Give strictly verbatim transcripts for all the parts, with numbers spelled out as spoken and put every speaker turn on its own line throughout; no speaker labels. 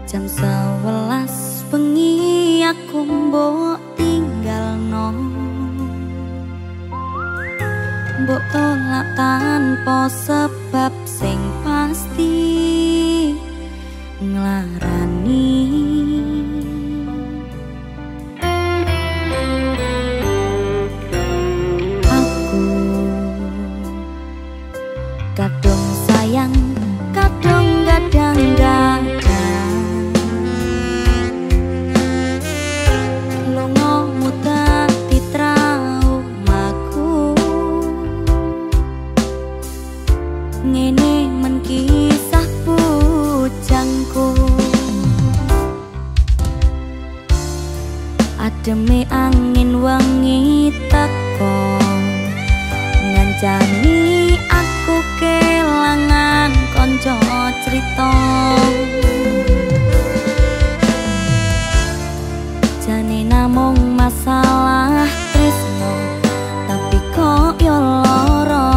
Jam sewelas bengi aku mbok tinggalno, mbok tolak tanpa sebab sing pasti nglarani. Aku kadung sayang, kadung gadang-gadang, lungamu dadi traumaku. Ngene men kisah bujangku, ademe angin wengi teko ngancani aku kelangan konco cerita. Jane namung masalah tresno, tapi kok yo lara.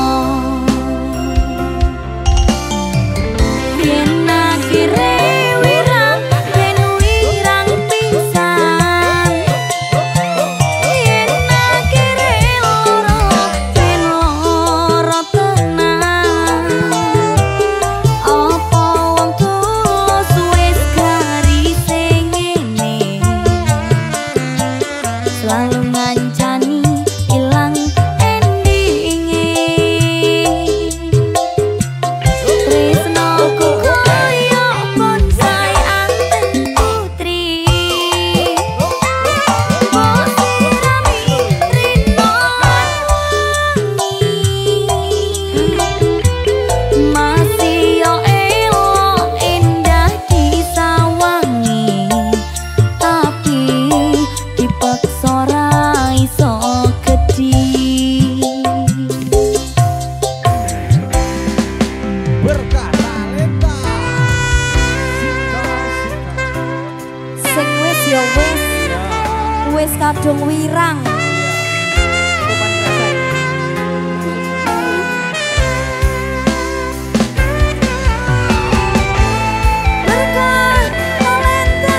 Yen akhire wirang ben wirang pisan, yen akhire lara ben lara tenan. Apa wong tulus wis garise ngene, selalu ngancani ilang endinge. Tresnoku koyo bonsai anteng putri, mbok sirami rino wangi, masih yo elok endah disawangi, tapi dipaksa ra iso gedhi.
Berkah talenta
Sing wis ya wis, wis kadung wirang. Berkah talenta.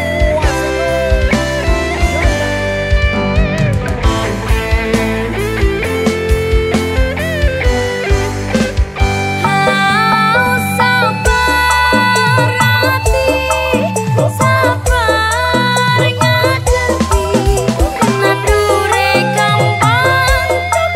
Haus sabar hati, sabar ngadepi nadure gampang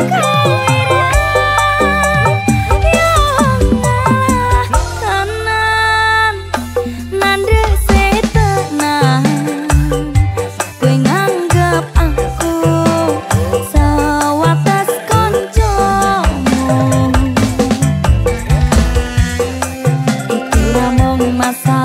kekoiran. Ya Allah tenan nandese tenan, kowe nganggep aku sewates koncomu. Iki namung masa